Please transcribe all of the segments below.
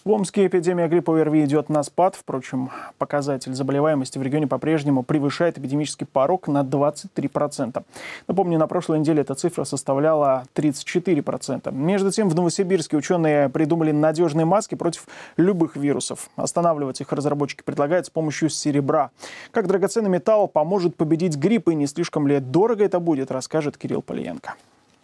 В Омске эпидемия гриппа ОРВИ идет на спад. Впрочем, показатель заболеваемости в регионе по-прежнему превышает эпидемический порог на 23%. Напомню, на прошлой неделе эта цифра составляла 34%. Между тем, в Новосибирске ученые придумали надежные маски против любых вирусов. Останавливать их разработчики предлагают с помощью серебра. Как драгоценный металл поможет победить грипп и не слишком ли дорого это будет, расскажет Кирилл Полиенко.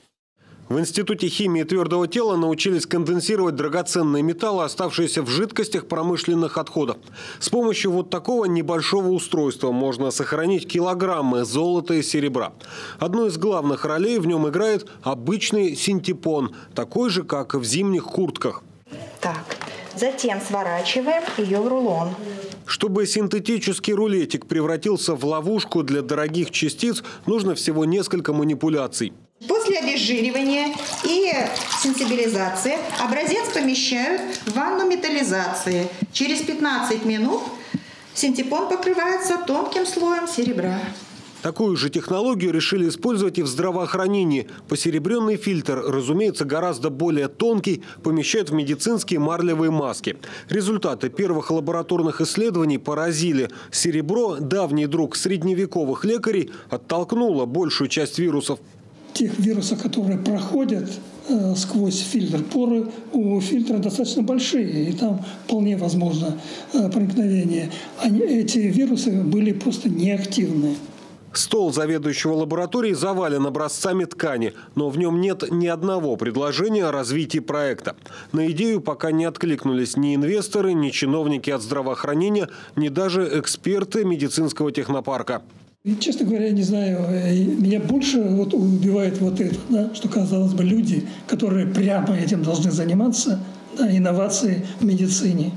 В Институте химии твердого тела научились конденсировать драгоценные металлы, оставшиеся в жидкостях промышленных отходов. С помощью вот такого небольшого устройства можно сохранить килограммы золота и серебра. Одну из главных ролей в нем играет обычный синтепон, такой же, как в зимних куртках. Так, затем сворачиваем ее в рулон. Чтобы синтетический рулетик превратился в ловушку для дорогих частиц, нужно всего несколько манипуляций. После обезжиривания и сенсибилизации образец помещают в ванну металлизации. Через 15 минут синтепон покрывается тонким слоем серебра. Такую же технологию решили использовать и в здравоохранении. Посеребренный фильтр, разумеется, гораздо более тонкий, помещают в медицинские марлевые маски. Результаты первых лабораторных исследований поразили. Серебро, давний друг средневековых лекарей, оттолкнуло большую часть вирусов. Тех вирусов, которые проходят сквозь фильтр, поры у фильтра достаточно большие, и там вполне возможно проникновение. Эти вирусы были просто неактивны. Стол заведующего лабораторией завален образцами ткани, но в нем нет ни одного предложения о развитии проекта. На идею пока не откликнулись ни инвесторы, ни чиновники от здравоохранения, ни даже эксперты медицинского технопарка. И, честно говоря, я не знаю, меня больше убивает это, да, что, казалось бы, люди, которые прямо этим должны заниматься, да, инновации в медицине,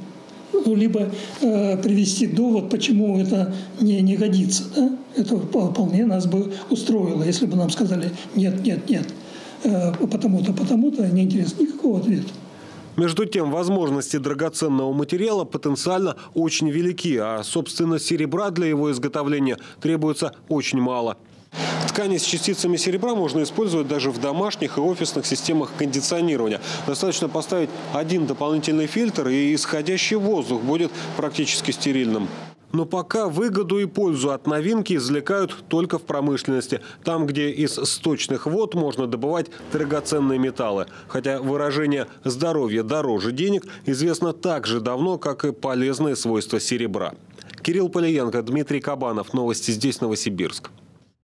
либо привести довод, почему это не годится. Да? Это вполне нас бы устроило, если бы нам сказали нет, нет, нет, потому-то, потому-то, не интересно никакого ответа. Между тем, возможности драгоценного материала потенциально очень велики, а, собственно, серебра для его изготовления требуется очень мало. Ткани с частицами серебра можно использовать даже в домашних и офисных системах кондиционирования. Достаточно поставить один дополнительный фильтр, и исходящий воздух будет практически стерильным. Но пока выгоду и пользу от новинки извлекают только в промышленности. Там, где из сточных вод можно добывать драгоценные металлы. Хотя выражение «здоровье дороже денег» известно так же давно, как и полезные свойства серебра. Кирилл Полиенко, Дмитрий Кабанов. Новости здесь, Новосибирск.